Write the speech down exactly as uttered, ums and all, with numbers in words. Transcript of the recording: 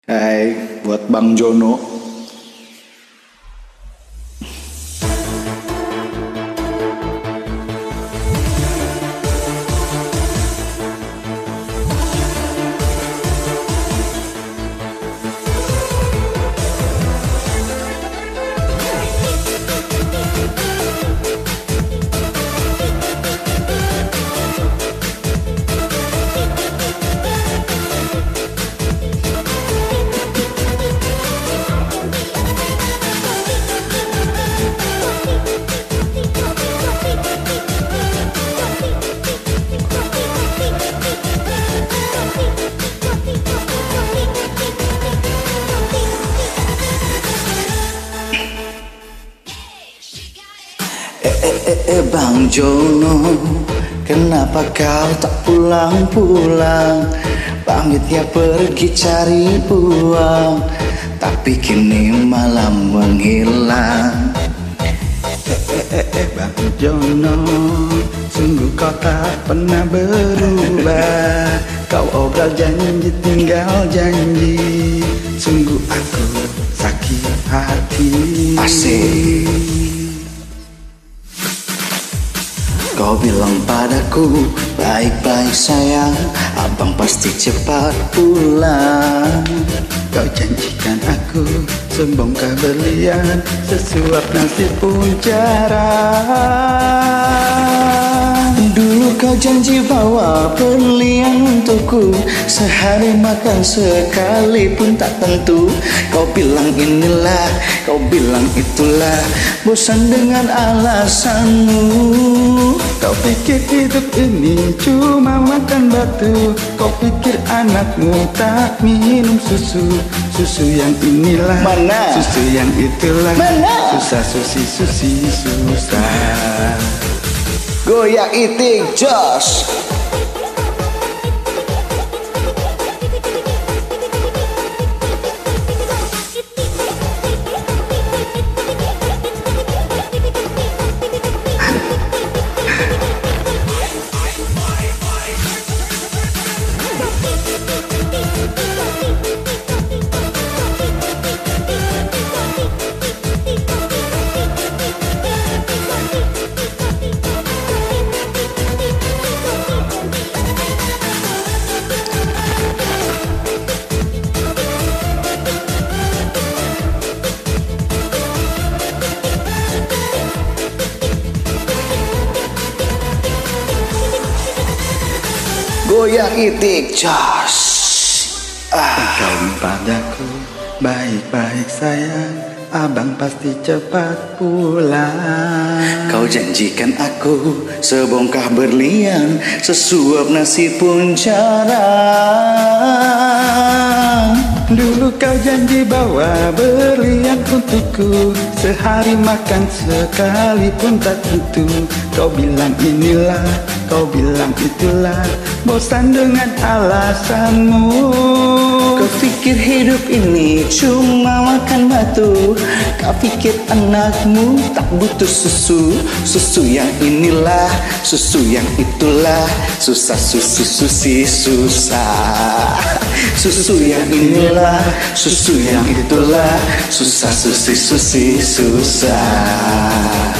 Hai, buat Bang Jono. Eh, eh, eh, eh, Bang Jono, kenapa kau tak pulang-pulang? Pamitnya pergi cari uang, tapi kini malam menghilang. Eh, eh, eh, Bang Jono, sungguh kau tak pernah berubah. Kau obral janji tinggal janji, sungguh aku sakit hati. Asik. Kau bilang padaku, baik-baik sayang, abang pasti cepat pulang. Kau janjikan aku sebongkah berlian, sesuap nasi pun jarang. Dulu kau janji bawa berlian untukku, sehari makan sekali pun tak tentu. Kau bilang inilah, kau bilang itulah, bosan dengan alasanmu. Kau pikir hidup ini cuma makan batu, kau pikir anakmu tak minum susu. Susu yang inilah, mana? Susu yang itulah, mana? Susah susi susi susah. Goyak itik jos. Goyak itik jos. Ah. Kau padaku baik-baik sayang, abang pasti cepat pulang. Kau janjikan aku sebongkah berlian, sesuap nasi pun jarang. Dulu kau janji bawa berlian untukku, sehari makan sekali pun tak tentu. Kau bilang inilah, kau bilang itulah, bosan dengan alasanmu. Kau pikir hidup ini cuma makan batu, kau pikir anakmu tak butuh susu. Susu yang inilah, susu yang itulah, susah susu susi susah. Susu yang inilah, susu yang itulah, susah susi susi susah.